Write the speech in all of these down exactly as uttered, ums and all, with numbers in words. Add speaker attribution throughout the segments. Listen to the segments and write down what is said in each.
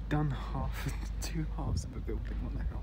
Speaker 1: done half, two halves of a building. What the hell?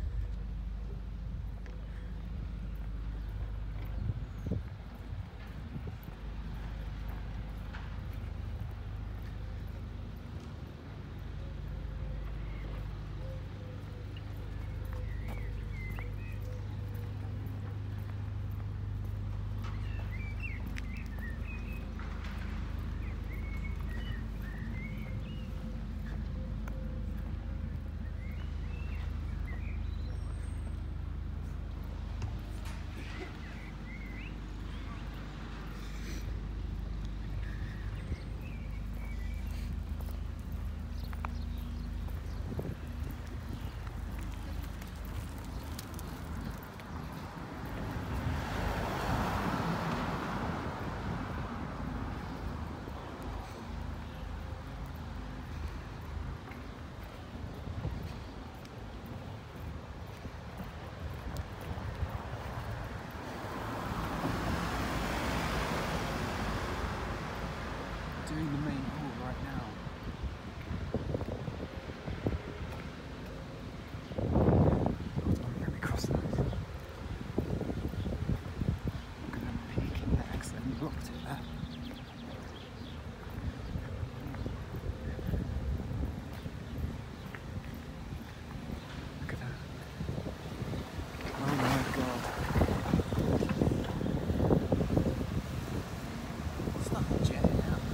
Speaker 1: Doing the main hall right now. Hold on, let me cross those. I'm going to peek in there because they've blocked it there. Look at that. Oh my god. It's not a jet.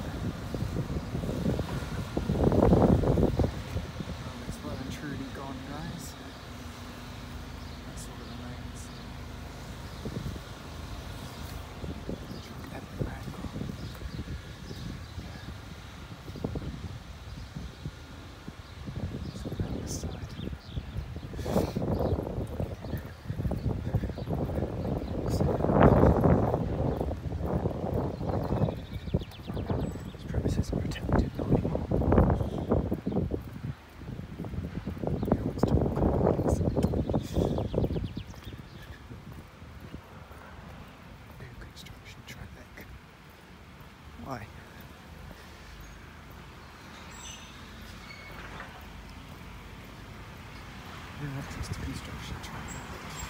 Speaker 1: Why? No access to construction traffic.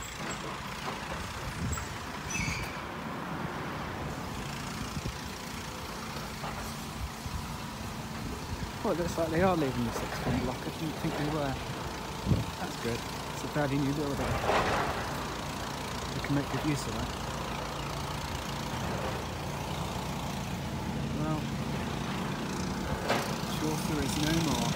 Speaker 1: Well, it looks like they are leaving the six pin block. I didn't think they were. That's good. It's a fairly new building. They can make good use of that. Well, Chaucer is no more.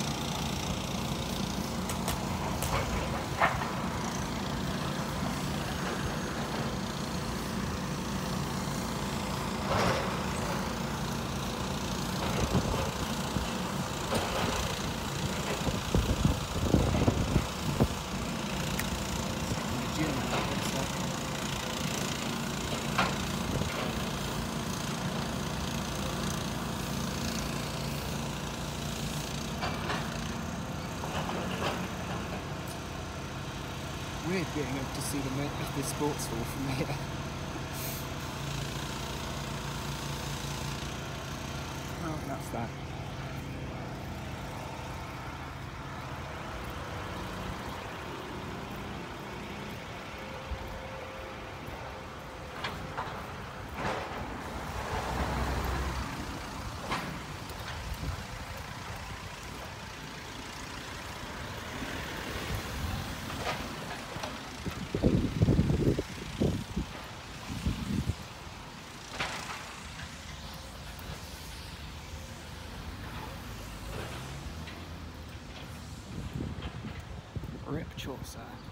Speaker 1: Weird being able to see the, the sports hall from here. Oh, that's that. Rip Chaucer.